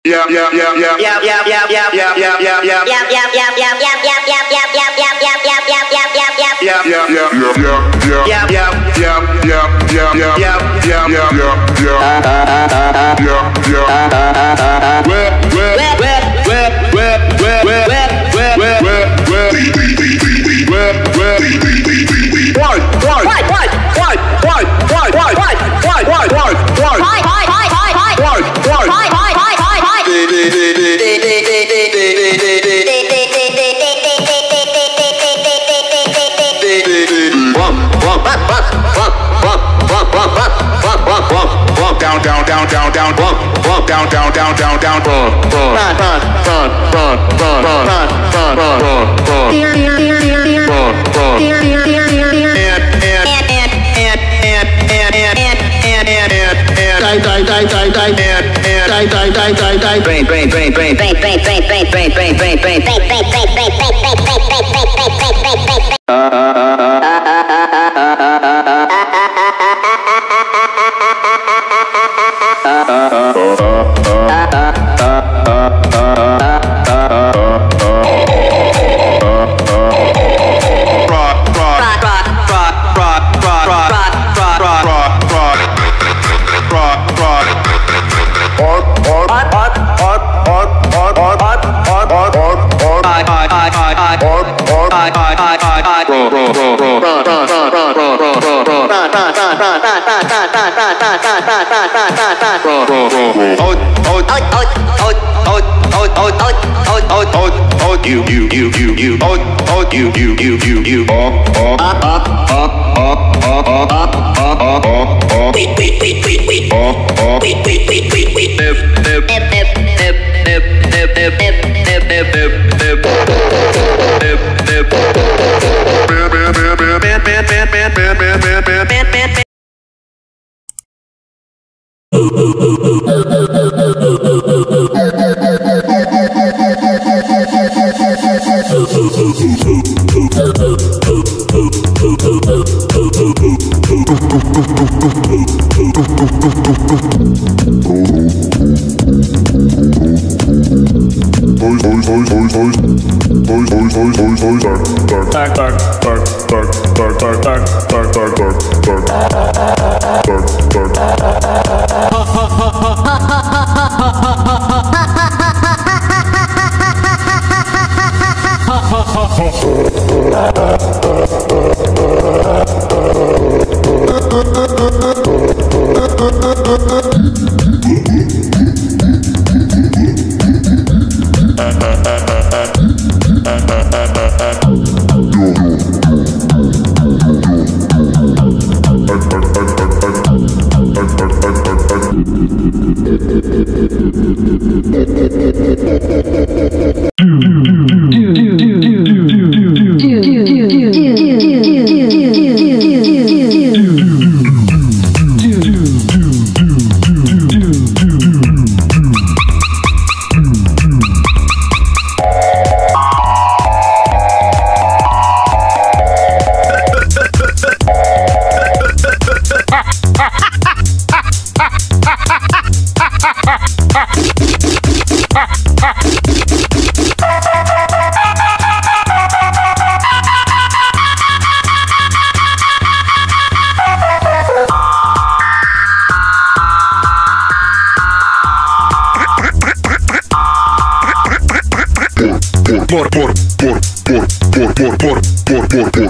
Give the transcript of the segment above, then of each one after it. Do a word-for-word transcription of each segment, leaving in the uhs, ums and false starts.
Yeah, yeah, yeah, yeah, yeah, yeah, yeah, yeah, yeah, yeah, yeah, yeah, yeah, yeah, yeah, yeah, down, down, down, down, down, bump, bump, down, down, down, down, down, bump, bump, run, run, run, run, run, run, run, run, run, run, bump, bump, and and and and and and and and and and die die die die die and and die die die die die brain brain brain brain brain brain brain brain brain brain brain brain brain brain brain brain brain you you you you you oh oh you you you you you oh oh uh uh uh uh uh uh uh uh uh wait wait wait wait wait oh oh wait wait wait wait wait nip nip nip nip nip nip nip nip nip nip nip nip nip nip man man man man man man man man man man por por por por por por por por por por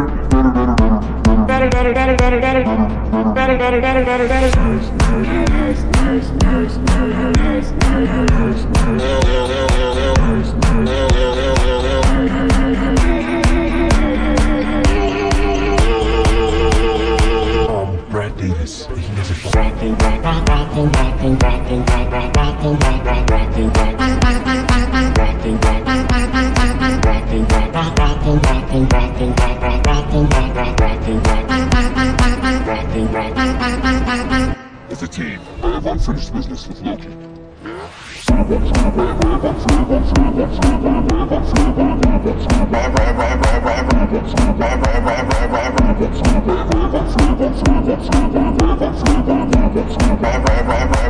Brad Davis, he does it. Rocking, rocking, rocking, rocking, rocking, rocking, rocking, rocking, rocking, rocking, rocking, rocking, rocking, rocking, rocking, rocking. As a team, I have unfinished business with Loki. Bye, bye, bye.